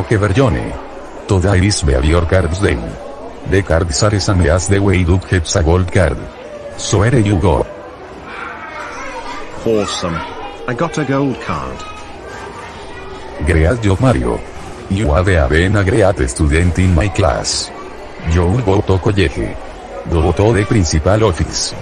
no che vergione. Toda is bear your cards then. The cards are same as the way you get a gold card. So here you go. Awesome. I got a gold card. Great job Mario. You have been a great student in my class. You go to college. Go to the principal office.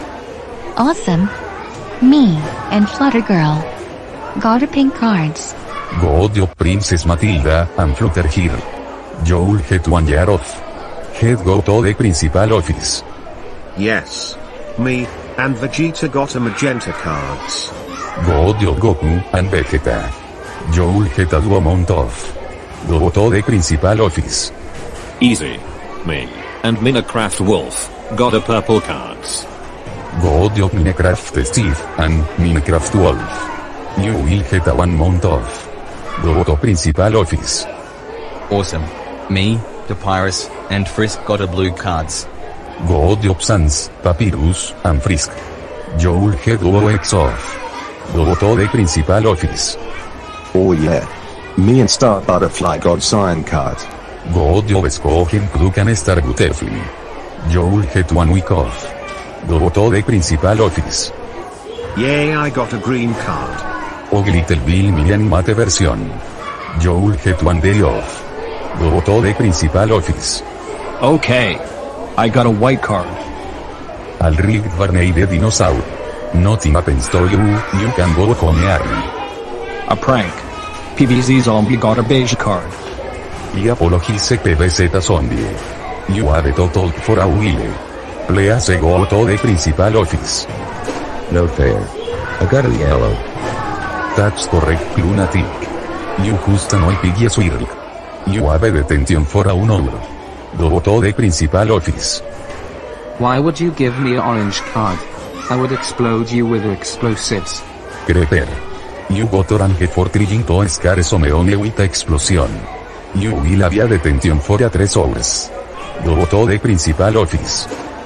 Awesome. Me and Flutter Girl got a pink cards. Go to Princess Matilda and Flutter here. You'll get 1 year off. Head go to the principal office. Yes. Me and Vegeta got a magenta cards. Go to Goku and Vegeta. You'll get a 2 amount off. Go to the principal office. Easy. Me and Minecraft Wolf got a purple cards. Go to Minecraft Steve and Minecraft Wolf. You will get a 1 month off. Go to principal office. Awesome. Me, Papyrus, and Frisk got a blue cards. Go to Sans, Papyrus, and Frisk. You'll get 2 weeks off. Go to the principal office. Oh yeah. Me and Star Butterfly got sign card. Go to Vesco and Cluck and Star Butterfly. You'll get 1 week off. Go to the principal office. Yay, I got a green card. Og Little Bill mi animate version. You'll get 1 day off. Go to the principal office. Okay. I got a white card. Al rigged Barney the dinosaur. Nothing happens to you, you can go home early. A prank. PVZ Zombie got a beige card. I apologize PVZ Zombie. You have to talk for a while. Please go to the principal office. No fair. I got a yellow. That's correct, lunatic. You just no piggy swirl. You have a detention for a 1 hour. Go to the principal office. Why would you give me an orange card? I would explode you with explosives. Creeper. You got orange for trying to scare someone with explosion. You will have a detention for a 3 hours. Go to the principal office.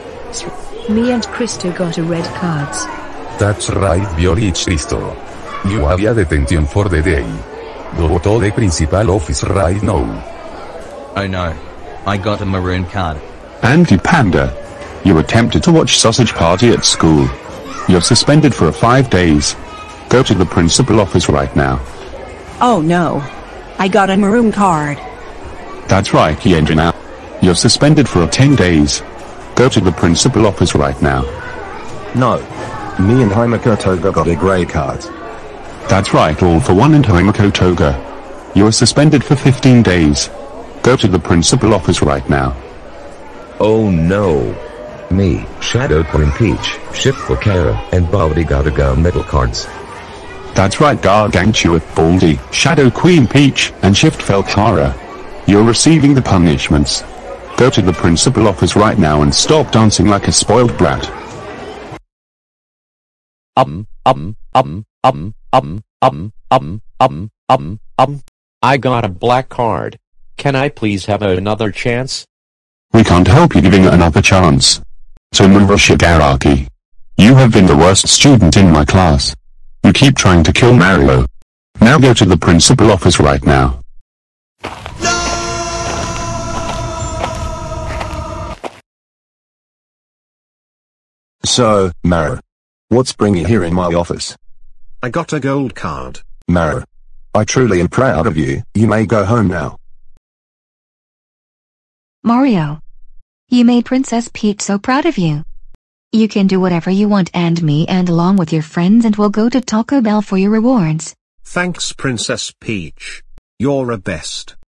Me and Cristo got a red cards. That's right, Biorich Cristo. You have a detention for the day. Go to the principal office right now. Oh no. I got a maroon card. Anti-Panda. You attempted to watch Sausage Party at school. You're suspended for 5 days. Go to the principal office right now. Oh no. I got a maroon card. That's right, Yendrina. You're suspended for 10 days. Go to the principal office right now. No. Me and Himiko Toga got a grey card. That's right, All for One and Himiko Toga. You are suspended for 15 days. Go to the principal office right now. Oh no. Me, Shadow Queen Peach, Shift for Kara, and Baldi got a go metal cards. That's right, Gargantua, Baldi, Shadow Queen Peach, and Shift Felkara. You're receiving the punishments. Go to the principal office right now and stop dancing like a spoiled brat. I got a black card. Can I please have another chance? We can't help you giving another chance. Tomura Shigaraki. You have been the worst student in my class. You keep trying to kill Mario. Now go to the principal office right now. So, Maro. What's bringing you here in my office? I got a gold card. Maro. I truly am proud of you. You may go home now. Mario. You made Princess Peach so proud of you. You can do whatever you want and me and along with your friends and we'll go to Taco Bell for your rewards. Thanks Princess Peach. You're a best.